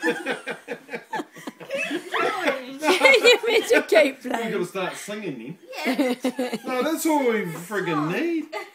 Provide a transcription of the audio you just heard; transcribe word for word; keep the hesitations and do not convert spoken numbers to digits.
You meant to keep playing. We've got to start singing then. Yeah. No, that's all we friggin' need.